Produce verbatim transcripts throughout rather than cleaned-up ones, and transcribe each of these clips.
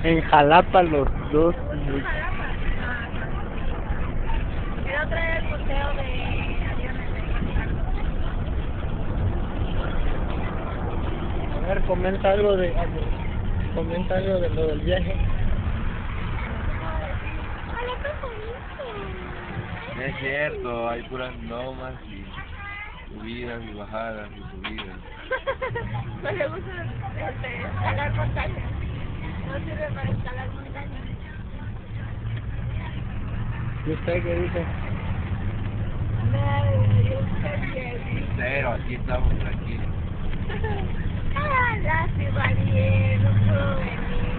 En Jalapa los dos. Quiero traer el museo de aviones de A ver, comenta algo de... Comenta algo de lo del viaje. No es cierto, hay puras lomas y subidas y bajadas y subidas. No le gusta este, escalar montañas. No sirve para escalar montañas. ¿Y usted qué dice? No, yo estoy bien. Cero, aquí estamos tranquilos. Ah, lástima, Ariel, no puedo venir.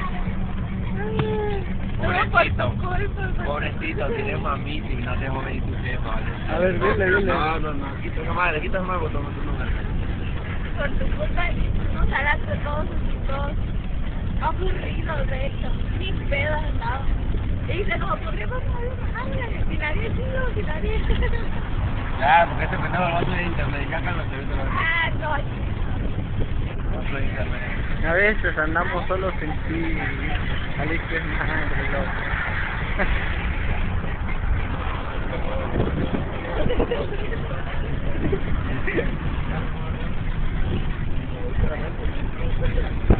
Pobrecito, pobrecito, tienes mamita y no te voy a ir tu jefa, ¿vale? A ver, dile, dile. No, no, no, quita esa madre, quita esa madre, botón, tu lugar. Por tu culpa nos jalaste todos todos aburridos, de hecho. Ni pedo andaba. Y se nos ocurrió como una si nadie sido, si nadie. Ya, porque este pendejo lo otro de internet, ya Carlos te vete la Ah, no. otro de internet. A veces andamos solos en ti. Alicia es madre, loco.